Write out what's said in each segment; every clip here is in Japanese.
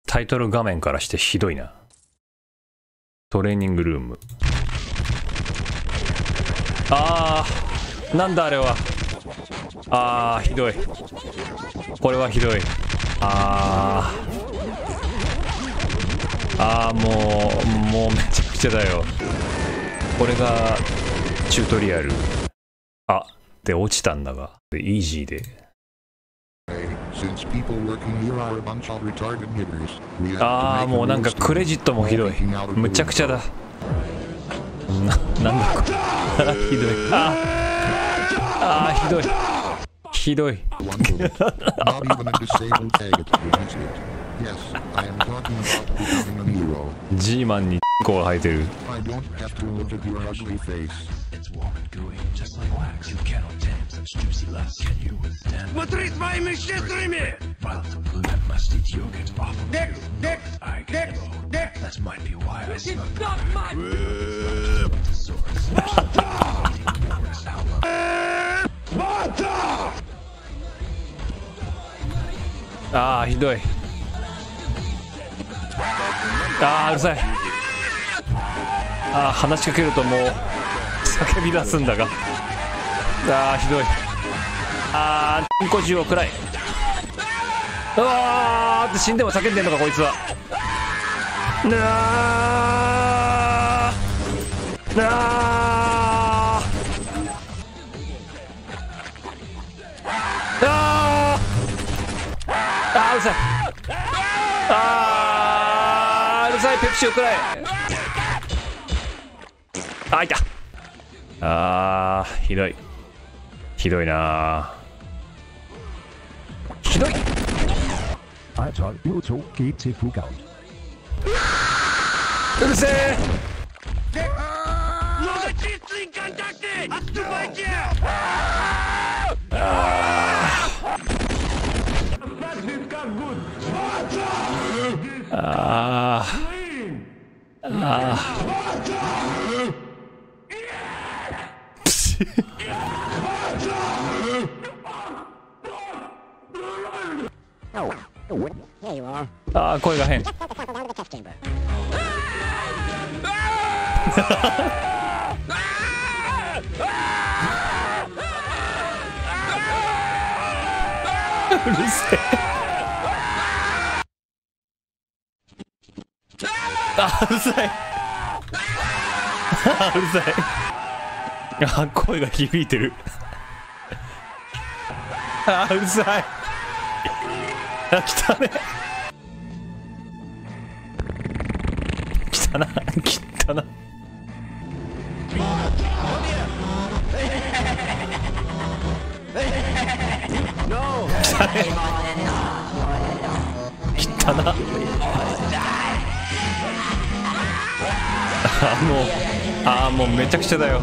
タイトル画面からしてひどいな。トレーニングルーム。あー、なんだあれは。あー、ひどい。これはひどい。あー、もうめちゃくちゃだよ。これがチュートリアル。あ、で落ちたんだが。でイージーで。あー、もうなんかクレジットもひどい。むちゃくちゃだ。なんだこれ。ひどい。あー、ひどい。ひどい。G マンにこが生えてる。あー、ひどい。あー、うるさい。あー、話しかけるともう叫び出すんだが。あー、ひどい。あー、んこ銃をくらい。うわーって死んでも叫んでんのかこいつは。うるさい。うるさい。ペプシをくらい。あ、いた。ひどい。ひどいな。ひどい。うるせえ。声が変。うるせえ。うるさい。うるさい。声が響いてる。うるさい。汚ね。汚な。もうめちゃくちゃだよ。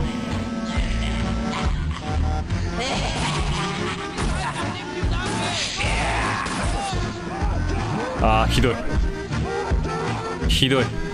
ひどい。ひどい。